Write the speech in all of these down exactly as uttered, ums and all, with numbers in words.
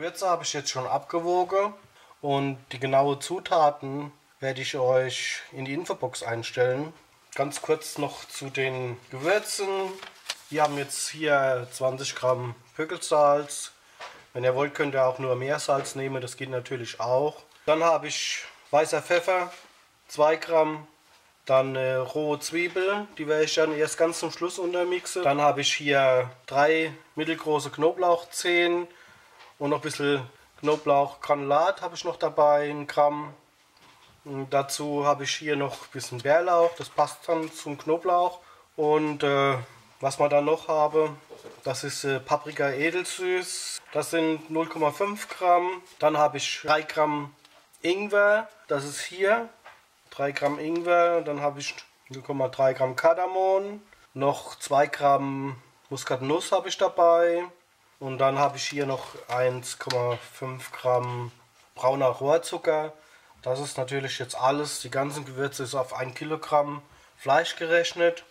Gewürze habe ich jetzt schon abgewogen und die genauen Zutaten werde ich euch in die Infobox einstellen. Ganz kurz noch zu den Gewürzen. Wir haben jetzt hier zwanzig Gramm Pökelsalz. Wenn ihr wollt, könnt ihr auch nur Meersalz nehmen, das geht natürlich auch. Dann habe ich weißer Pfeffer, zwei Gramm. Dann äh, rohe Zwiebel, die werde ich dann erst ganz zum Schluss untermixen. Dann habe ich hier drei mittelgroße Knoblauchzehen und noch ein bisschen Knoblauchgranulat habe ich noch dabei, ein Gramm. Und dazu habe ich hier noch ein bisschen Bärlauch, das passt dann zum Knoblauch. Und äh, was wir dann noch haben, das ist äh, Paprika edelsüß, das sind null Komma fünf Gramm. Dann habe ich drei Gramm Ingwer, das ist hier. drei Gramm Ingwer, dann habe ich null Komma drei Gramm Kardamom, noch zwei Gramm Muskatnuss habe ich dabei und dann habe ich hier noch eins Komma fünf Gramm brauner Rohrzucker. Das ist natürlich jetzt alles, die ganzen Gewürze ist auf ein Kilogramm Fleisch gerechnet.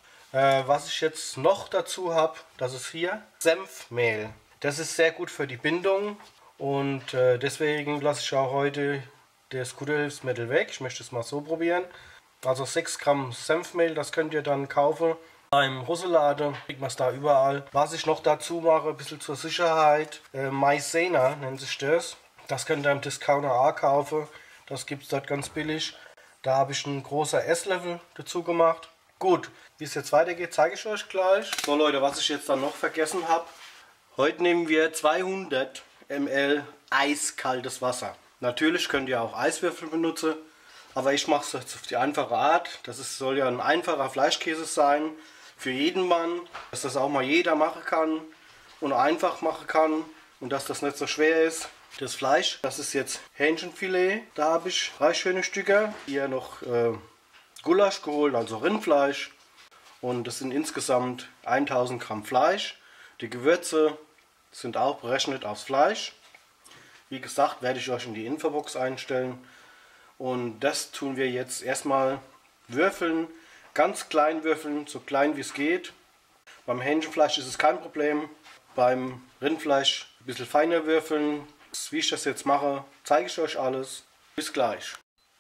Äh, was ich jetzt noch dazu habe, das ist hier Senfmehl. Das ist sehr gut für die Bindung und äh, deswegen lasse ich auch heute das gute Hilfsmittel weg. Ich möchte es mal so probieren. Also sechs Gramm Senfmehl, das könnt ihr dann kaufen. Beim Russeladen kriegt man es da überall. Was ich noch dazu mache, ein bisschen zur Sicherheit, äh, Maizena nennt sich das. Das könnt ihr im Discounter auch kaufen. Das gibt es dort ganz billig. Da habe ich einen großen Esslöffel dazu gemacht. Gut, wie es jetzt weitergeht, zeige ich euch gleich. So Leute, was ich jetzt dann noch vergessen habe. Heute nehmen wir zweihundert Milliliter eiskaltes Wasser. Natürlich könnt ihr auch Eiswürfel benutzen, aber ich mache es jetzt auf die einfache Art. Das ist, soll ja ein einfacher Fleischkäse sein, für jeden Mann, dass das auch mal jeder machen kann und einfach machen kann und dass das nicht so schwer ist. Das Fleisch, das ist jetzt Hähnchenfilet, da habe ich drei schöne Stücke. Hier noch äh, Gulasch geholt, also Rindfleisch, und das sind insgesamt tausend Gramm Fleisch. Die Gewürze sind auch berechnet aufs Fleisch. Wie gesagt, werde ich euch in die Infobox einstellen. Und das tun wir jetzt erstmal würfeln. Ganz klein würfeln, so klein wie es geht. Beim Hähnchenfleisch ist es kein Problem. Beim Rindfleisch ein bisschen feiner würfeln. Wie ich das jetzt mache, zeige ich euch alles. Bis gleich.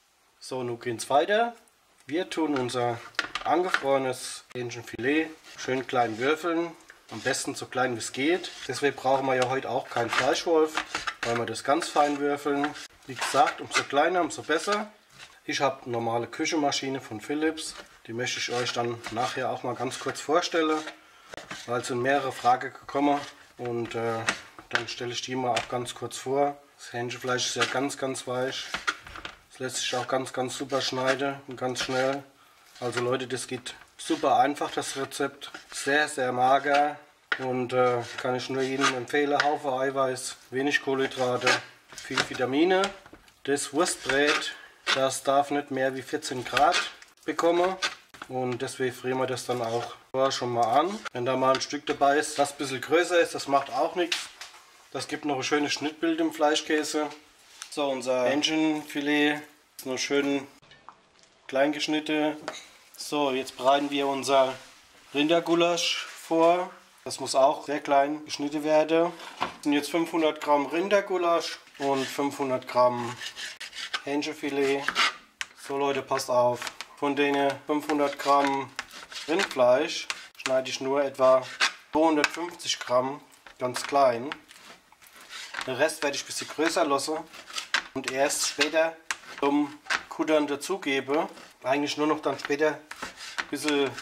So, nun geht es weiter. Wir tun unser angefrorenes Hähnchenfilet schön klein würfeln. Am besten so klein wie es geht. Deswegen brauchen wir ja heute auch keinen Fleischwolf, weil wir das ganz fein würfeln. Wie gesagt, umso kleiner, umso besser. Ich habe eine normale Küchenmaschine von Philips. Die möchte ich euch dann nachher auch mal ganz kurz vorstellen, weil es sind mehrere Fragen gekommen. Und äh, dann stelle ich die mal auch ganz kurz vor. Das Hähnchenfleisch ist ja ganz, ganz weich. Das lässt sich auch ganz, ganz super schneiden und ganz schnell. Also Leute, das geht super einfach, das Rezept. Sehr, sehr mager und äh, kann ich nur jedem empfehlen. Haufen Eiweiß, wenig Kohlenhydrate, viel Vitamine. Das Wurstbrät, das darf nicht mehr wie vierzehn Grad bekommen und deswegen frieren wir das dann auch schon mal an. Wenn da mal ein Stück dabei ist, das ein bisschen größer ist, das macht auch nichts. Das gibt noch ein schönes Schnittbild im Fleischkäse. So, unser Hähnchenfilet ist noch schön klein geschnitten. So, jetzt bereiten wir unser Rindergulasch vor. Das muss auch sehr klein geschnitten werden. Das sind jetzt fünfhundert Gramm Rindergulasch und fünfhundert Gramm Hähnchenfilet. So Leute, passt auf. Von den fünfhundert Gramm Rindfleisch schneide ich nur etwa zweihundertfünfzig Gramm ganz klein. Den Rest werde ich ein bisschen größer lassen und erst später zum Kuttern dazugebe. Eigentlich nur noch dann später ein bisschen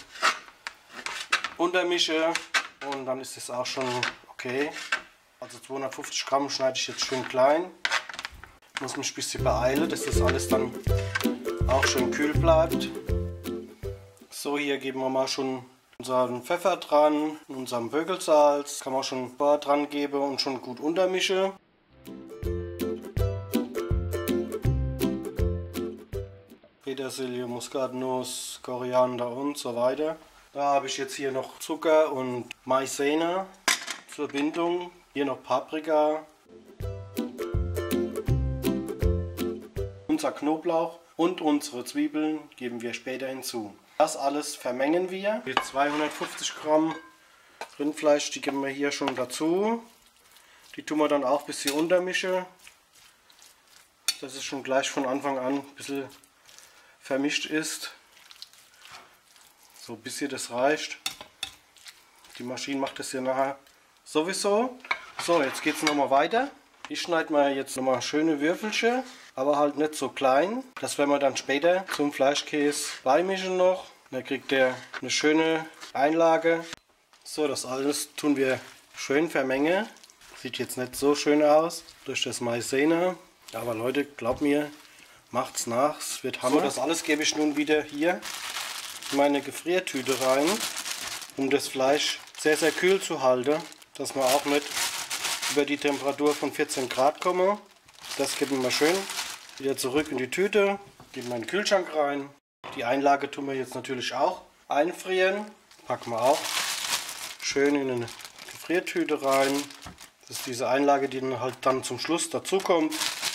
untermische und dann ist es auch schon okay. Also zweihundertfünfzig Gramm schneide ich jetzt schön klein. Muss mich ein bisschen beeilen, dass das alles dann auch schön kühl bleibt. So, hier geben wir mal schon unseren Pfeffer dran, unseren Pökelsalz. Kann man schon vorher dran geben und schon gut untermischen. Petersilie, Muskatnuss, Koriander und so weiter. Da habe ich jetzt hier noch Zucker und Maizena zur Bindung. Hier noch Paprika. Unser Knoblauch und unsere Zwiebeln geben wir später hinzu. Das alles vermengen wir. Die zweihundertfünfzig Gramm Rindfleisch, die geben wir hier schon dazu. Die tun wir dann auch ein bisschen untermischen. Dass es schon gleich von Anfang an ein bisschen vermischt ist. So ein bisschen das reicht. Die Maschine macht das ja nachher sowieso. So, jetzt geht es nochmal weiter. Ich schneide mal jetzt nochmal schöne Würfelchen, aber halt nicht so klein. Das werden wir dann später zum Fleischkäse beimischen noch. Dann kriegt der eine schöne Einlage. So, das alles tun wir schön vermengen. Sieht jetzt nicht so schön aus durch das Maizena. Aber Leute, glaubt mir, macht's nach. Es wird Hammer. So, das alles gebe ich nun wieder hier in meine Gefriertüte rein, um das Fleisch sehr, sehr kühl zu halten, dass wir auch nicht über die Temperatur von vierzehn Grad kommen. Das geben wir schön wieder zurück in die Tüte, geben wir in den Kühlschrank rein. Die Einlage tun wir jetzt natürlich auch einfrieren. Packen wir auch schön in eine Gefriertüte rein. Das ist diese Einlage, die dann halt dann zum Schluss dazu kommt.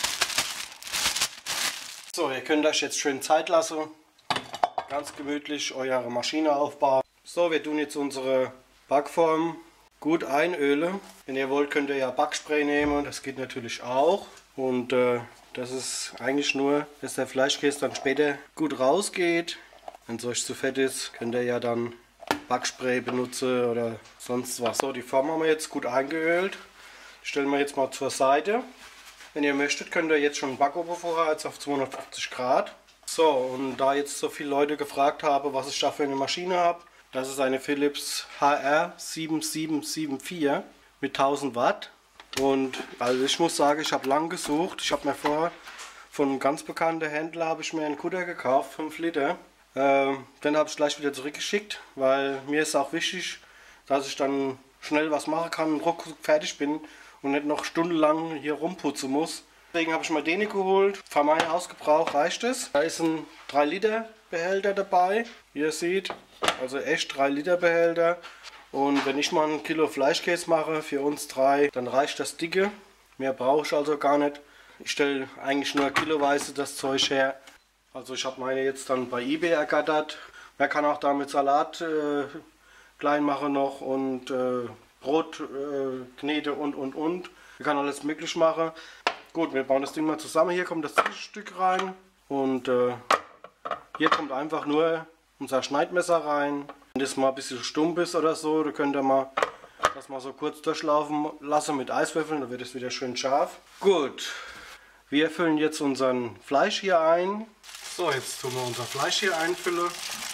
So, ihr könnt euch jetzt schön Zeit lassen. Ganz gemütlich eure Maschine aufbauen. So, wir tun jetzt unsere Backform gut einölen. Wenn ihr wollt, könnt ihr ja Backspray nehmen. Das geht natürlich auch. Und äh, das ist eigentlich nur, dass der Fleischkäse dann später gut rausgeht. Wenn es euch zu fett ist, könnt ihr ja dann Backspray benutzen oder sonst was. So, die Form haben wir jetzt gut eingeölt. Stellen wir jetzt mal zur Seite. Wenn ihr möchtet, könnt ihr jetzt schon einen Backofen vorheizen auf zweihundertfünfzig Grad. So, und da jetzt so viele Leute gefragt haben, was ich da für eine Maschine habe, das ist eine Philips H R sieben sieben sieben vier mit tausend Watt. Und also ich muss sagen, ich habe lang gesucht. Ich habe mir vorher von einem ganz bekannten Händler habe ich mir einen Kutter gekauft, fünf Liter. Ähm, den habe ich gleich wieder zurückgeschickt, weil mir ist auch wichtig, dass ich dann schnell was machen kann und ruckzuck fertig bin und nicht noch stundenlang hier rumputzen muss. Deswegen habe ich mal den geholt. Für meinen Hausgebrauch reicht es. Da ist ein drei Liter Behälter dabei, wie ihr seht. Also echt drei Liter Behälter. Und wenn ich mal ein Kilo Fleischkäse mache für uns drei, dann reicht das dicke. Mehr brauche ich also gar nicht. Ich stelle eigentlich nur kiloweise das Zeug her. Also ich habe meine jetzt dann bei eBay ergattert. Man kann auch damit Salat äh, klein machen noch und äh, Brot, äh, Knete und und und. Man kann alles möglich machen. Gut, wir bauen das Ding mal zusammen. Hier kommt das Zwischenstück rein und äh, hier kommt einfach nur unser Schneidmesser rein. Wenn das mal ein bisschen stumpf ist oder so, dann könnt ihr mal das mal so kurz durchlaufen lassen mit Eiswürfeln, dann wird es wieder schön scharf. Gut, wir füllen jetzt unseren Fleisch hier ein. So, jetzt tun wir unser Fleisch hier einfüllen.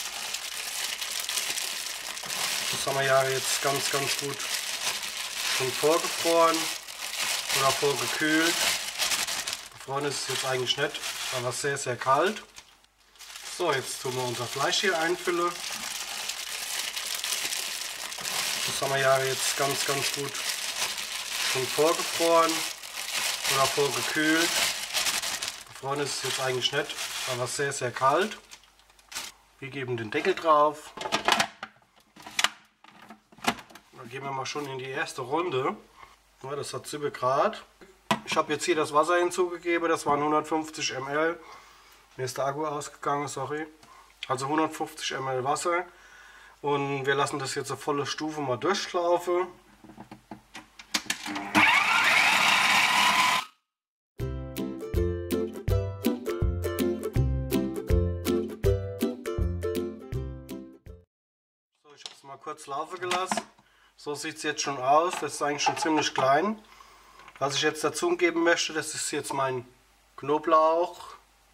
Das haben wir ja jetzt ganz, ganz gut schon vorgefroren oder vorgekühlt. Gefroren ist es jetzt eigentlich nicht, aber sehr, sehr kalt. So, jetzt tun wir unser Fleisch hier einfüllen. Das haben wir ja jetzt ganz, ganz gut schon vorgefroren oder vorgekühlt. Gefroren ist es jetzt eigentlich nicht, aber sehr, sehr kalt. Wir geben den Deckel drauf. Dann gehen wir mal schon in die erste Runde. Ja, das hat sieben Grad. Ich habe jetzt hier das Wasser hinzugegeben, das waren hundertfünfzig Milliliter. Mir ist der Akku ausgegangen, sorry. Also hundertfünfzig Milliliter Wasser. Und wir lassen das jetzt auf volle Stufe mal durchlaufen. So, ich habe es mal kurz laufen gelassen. So sieht es jetzt schon aus. Das ist eigentlich schon ziemlich klein. Was ich jetzt dazu geben möchte, das ist jetzt mein Knoblauch.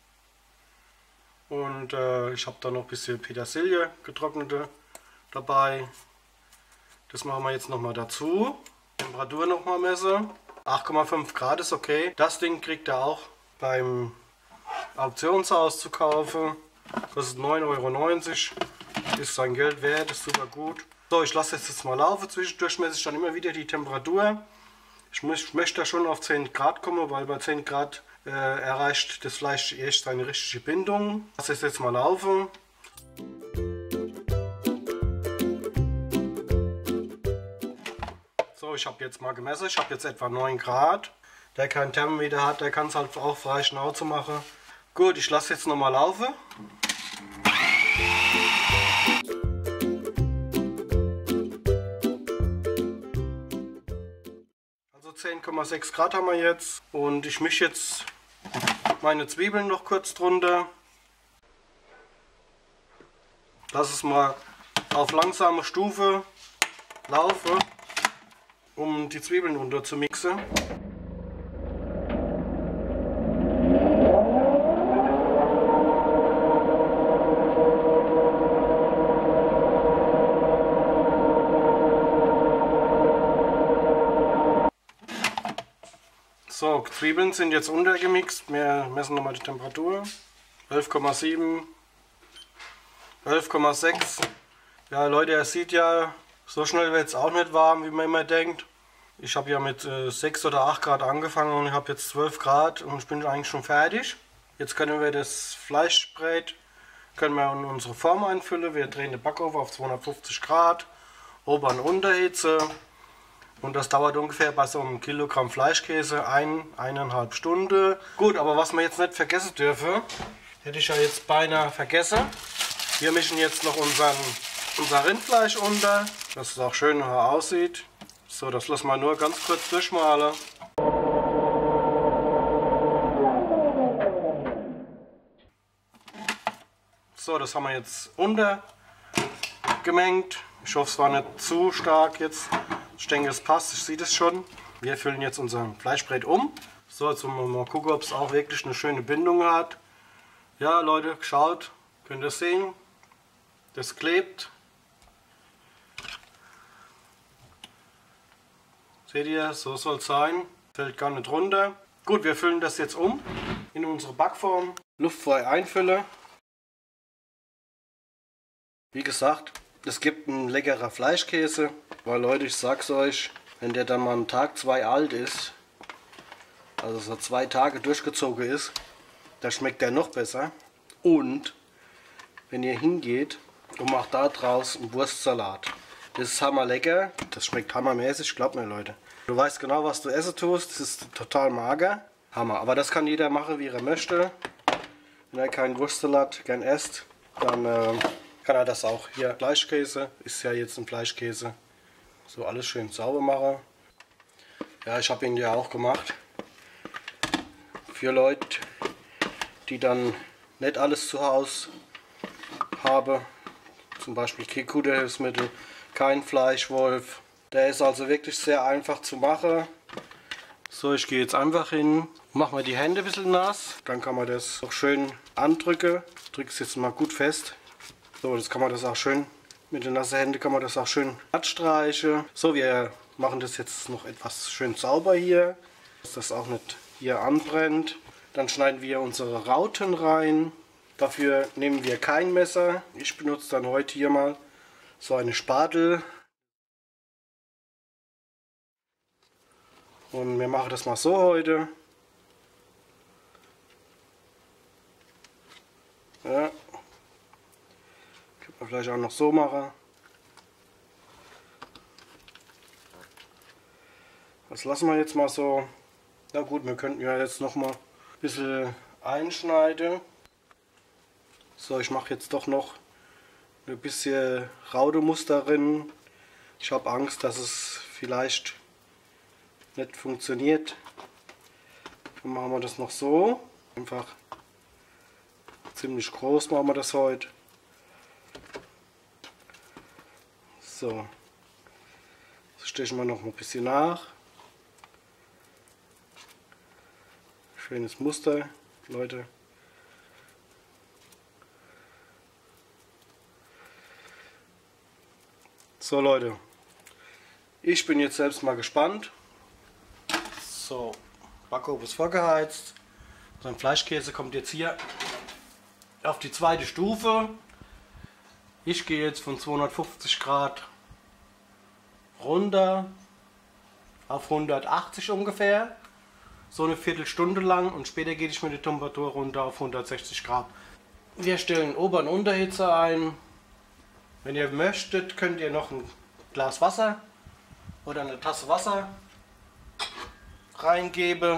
Und äh, ich habe da noch ein bisschen Petersilie, getrocknete, dabei. Das machen wir jetzt nochmal dazu. Temperatur nochmal messen. acht Komma fünf Grad ist okay. Das Ding kriegt ihr auch beim Auktionshaus zu kaufen. Kostet neun Euro neunzig. Ist sein Geld wert, ist super gut. So, ich lasse jetzt, jetzt mal laufen. Zwischendurch messe ich dann immer wieder die Temperatur. Ich, ich möchte da schon auf zehn Grad kommen, weil bei zehn Grad äh, erreicht das Fleisch erst seine richtige Bindung. Ich lasse es jetzt mal laufen. So, ich habe jetzt mal gemessen. Ich habe jetzt etwa neun Grad. Der kein Thermometer hat, der kann es halt auch frei Schnauze machen. Gut, ich lasse jetzt nochmal laufen. zehn Komma sechs Grad haben wir jetzt. Und ich mische jetzt meine Zwiebeln noch kurz drunter. Lass es mal auf langsame Stufe laufen, um die Zwiebeln unter zu mixen. So, Zwiebeln sind jetzt untergemixt. Wir messen nochmal die Temperatur. elf Komma sieben, elf Komma sechs. Ja Leute, ihr seht ja, so schnell wird es auch nicht warm, wie man immer denkt. Ich habe ja mit äh, sechs oder acht Grad angefangen und ich habe jetzt zwölf Grad und ich bin eigentlich schon fertig. Jetzt können wir das Fleischbrät können wir in unsere Form einfüllen. Wir drehen den Backofen auf zweihundertfünfzig Grad, Ober- und Unterhitze. Und das dauert ungefähr bei so einem Kilogramm Fleischkäse ein, eineinhalb Stunden. Gut, aber was wir jetzt nicht vergessen dürfen, hätte ich ja jetzt beinahe vergessen. Wir mischen jetzt noch unseren, unser Rindfleisch unter, dass es auch schön aussieht. So, das lassen wir nur ganz kurz durchmalen. So, das haben wir jetzt untergemengt. Ich hoffe, es war nicht zu stark jetzt. Ich denke, es passt, ich sehe das schon. Wir füllen jetzt unser Fleischbrät um. So, jetzt wollen wir mal gucken, ob es auch wirklich eine schöne Bindung hat. Ja, Leute, schaut, könnt ihr sehen, das klebt. Seht ihr, so soll es sein. Fällt gar nicht runter. Gut, wir füllen das jetzt um in unsere Backform. Luftfrei einfüllen. Wie gesagt, es gibt einen leckerer Fleischkäse. Weil Leute, ich sag's euch, wenn der dann mal einen Tag, zwei alt ist, also so zwei Tage durchgezogen ist, da schmeckt der noch besser. Und wenn ihr hingeht und macht da draus einen Wurstsalat, das ist hammerlecker, das schmeckt hammermäßig, glaubt mir Leute. Du weißt genau, was du essen tust, das ist total mager, Hammer. Aber das kann jeder machen, wie er möchte. Wenn er keinen Wurstsalat gern isst, dann äh, kann er das auch. Hier Fleischkäse, ist ja jetzt ein Fleischkäse. So alles schön sauber machen. Ja, ich habe ihn ja auch gemacht. Für Leute, die dann nicht alles zu Hause haben. Zum Beispiel kein Kutterhilfsmittel, kein Fleischwolf. Der ist also wirklich sehr einfach zu machen. So, ich gehe jetzt einfach hin, mache mir die Hände ein bisschen nass. Dann kann man das auch schön andrücken. Drücke es jetzt mal gut fest. So, jetzt kann man das auch schön. Mit den nassen Händen kann man das auch schön abstreichen. So, wir machen das jetzt noch etwas schön sauber hier, dass das auch nicht hier anbrennt. Dann schneiden wir unsere Rauten rein. Dafür nehmen wir kein Messer. Ich benutze dann heute hier mal so eine Spatel. Und wir machen das mal so heute. Ja. Könnte man vielleicht auch noch so machen. Das lassen wir jetzt mal so. Na gut, wir könnten ja jetzt noch mal ein bisschen einschneiden. So, ich mache jetzt doch noch ein bisschen Raudemuster drin. Ich habe Angst, dass es vielleicht nicht funktioniert. Dann machen wir das noch so. Einfach ziemlich groß machen wir das heute. So. Das stechen wir noch ein bisschen nach. Schönes Muster, Leute. So Leute, ich bin jetzt selbst mal gespannt. So, Backofen ist vorgeheizt. So ein Fleischkäse kommt jetzt hier auf die zweite Stufe. Ich gehe jetzt von zweihundertfünfzig Grad runter auf hundertachtzig ungefähr. So eine Viertelstunde lang und später gehe ich mit der Temperatur runter auf hundertsechzig Grad. Wir stellen Ober- und Unterhitze ein. Wenn ihr möchtet, könnt ihr noch ein Glas Wasser oder eine Tasse Wasser reingeben.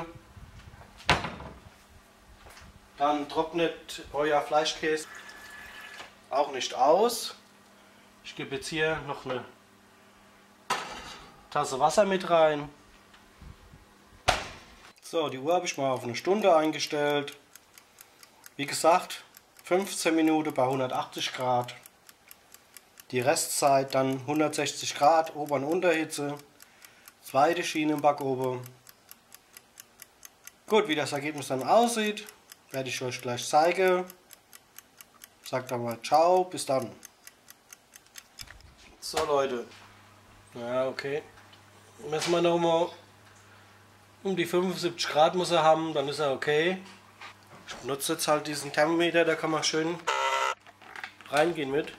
Dann trocknet euer Fleischkäse auch nicht aus. Ich gebe jetzt hier noch eine Tasse Wasser mit rein. So, die Uhr habe ich mal auf eine Stunde eingestellt. Wie gesagt, fünfzehn Minuten bei hundertachtzig Grad. Die Restzeit dann hundertsechzig Grad, Ober- und Unterhitze. Zweite Schiene im Backofen. Gut, wie das Ergebnis dann aussieht, werde ich euch gleich zeigen. Sagt dann mal ciao, bis dann. So Leute, ja okay, messen wir noch mal um die fünfundsiebzig Grad muss er haben, dann ist er okay. Ich benutze jetzt halt diesen Thermometer, da kann man schön reingehen mit.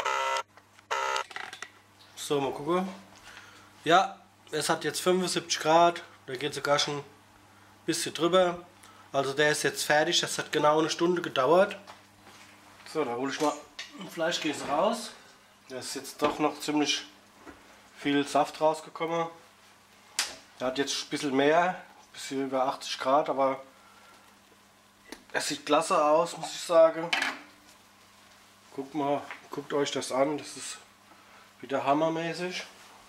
So, mal gucken. Ja, es hat jetzt fünfundsiebzig Grad, da geht sogar schon ein bisschen drüber. Also der ist jetzt fertig, das hat genau eine Stunde gedauert. So, da hole ich mal einen Fleischkäse raus. Da ist jetzt doch noch ziemlich viel Saft rausgekommen. Er hat jetzt ein bisschen mehr, ein bisschen über achtzig Grad, aber es sieht klasse aus, muss ich sagen. Guckt mal, guckt euch das an, das ist wieder hammermäßig.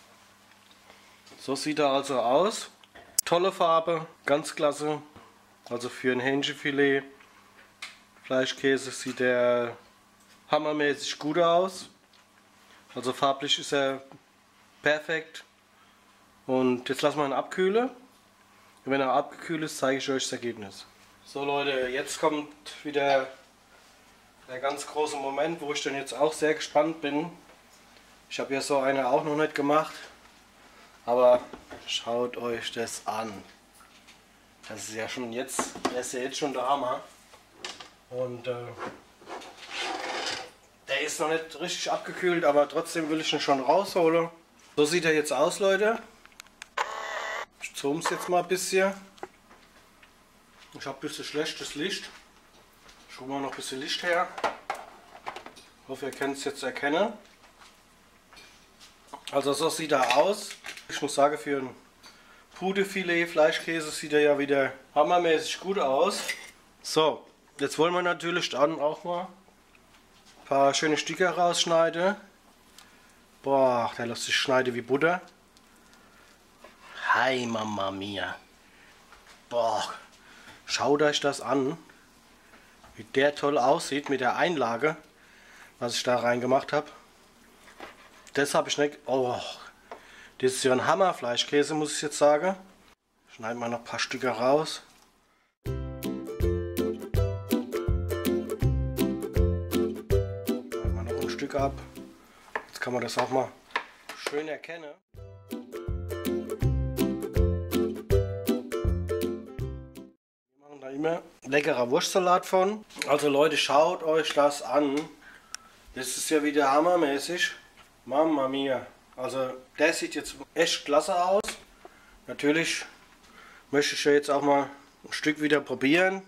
So sieht er also aus. Tolle Farbe, ganz klasse. Also für ein Hähnchenfilet, Fleischkäse sieht er hammermäßig gut aus. Also farblich ist er perfekt. Und jetzt lassen wir ihn abkühlen. Und wenn er abgekühlt ist, zeige ich euch das Ergebnis. So Leute, jetzt kommt wieder der ganz große Moment, wo ich dann jetzt auch sehr gespannt bin. Ich habe ja so eine auch noch nicht gemacht. Aber schaut euch das an. Das ist ja schon jetzt, das ist ja jetzt schon der Hammer. Und äh, der ist noch nicht richtig abgekühlt, aber trotzdem will ich ihn schon rausholen. So sieht er jetzt aus, Leute. Ich zoome es jetzt mal ein bisschen. Ich habe ein bisschen schlechtes Licht. Ich hole mal noch ein bisschen Licht her. Ich hoffe, ihr könnt es jetzt erkennen. Also so sieht er aus. Ich muss sagen, für ein Pudefilet Fleischkäse sieht er ja wieder hammermäßig gut aus. So, jetzt wollen wir natürlich dann auch mal ein paar schöne Stücke rausschneiden. Boah, der lässt sich schneiden wie Butter. Hi Mama mia. Boah, schaut euch das an. Wie der toll aussieht mit der Einlage, was ich da reingemacht habe. Das habe ich nicht... Oh, das ist ja ein Hammerfleischkäse, muss ich jetzt sagen. Schneiden wir noch ein paar Stücke raus. Schneiden wir noch ein Stück ab. Jetzt kann man das auch mal schön erkennen. Wir machen da immer leckerer Wurstsalat von. Also Leute, schaut euch das an. Das ist ja wieder hammermäßig. Mama mia. Also der sieht jetzt echt klasse aus. Natürlich möchte ich ja jetzt auch mal ein Stück wieder probieren.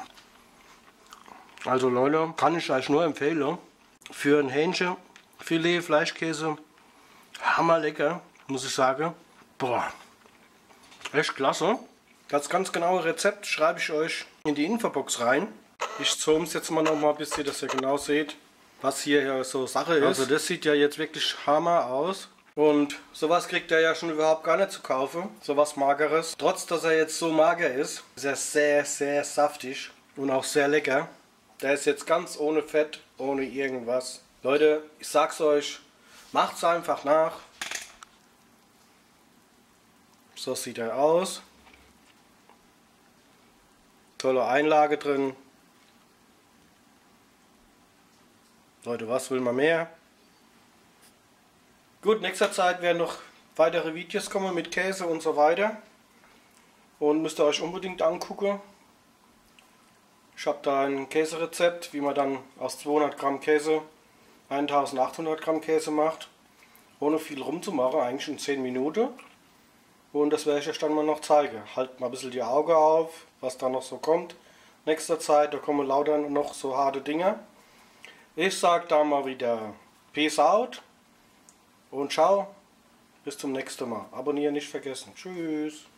Also Leute, kann ich euch nur empfehlen. Für ein Hähnchenfilet, Fleischkäse, hammer lecker, muss ich sagen. Boah, echt klasse. Das ganz genaue Rezept schreibe ich euch in die Infobox rein. Ich zoome es jetzt mal noch mal, bis ihr das ja genau seht, was hier so Sache ist. Also das sieht ja jetzt wirklich hammer aus. Und sowas kriegt er ja schon überhaupt gar nicht zu kaufen. Sowas Mageres. Trotz dass er jetzt so mager ist, ist er sehr, sehr saftig und auch sehr lecker. Der ist jetzt ganz ohne Fett, ohne irgendwas. Leute, ich sag's euch, macht's einfach nach. So sieht er aus. Tolle Einlage drin. Leute, was will man mehr? Gut, nächster Zeit werden noch weitere Videos kommen mit Käse und so weiter. Und müsst ihr euch unbedingt angucken. Ich habe da ein Käserezept, wie man dann aus zweihundert Gramm Käse eintausendachthundert Gramm Käse macht. Ohne viel rumzumachen, eigentlich in zehn Minuten. Und das werde ich euch dann mal noch zeigen. Halt mal ein bisschen die Augen auf, was da noch so kommt. Nächster Zeit, da kommen lauter noch so harte Dinge. Ich sage da mal wieder Peace out. Und ciao, bis zum nächsten Mal. Abonnieren nicht vergessen. Tschüss.